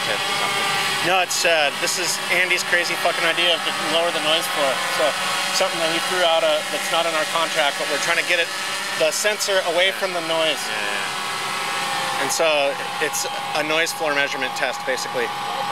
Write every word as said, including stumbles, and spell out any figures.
test or something? No, it's uh, this is Andy's crazy fucking idea of to lower the noise floor. So something that he threw out uh, that's not in our contract, but we're trying to get it, the sensor away from the noise. Yeah, yeah. And so it's a noise floor measurement test, basically.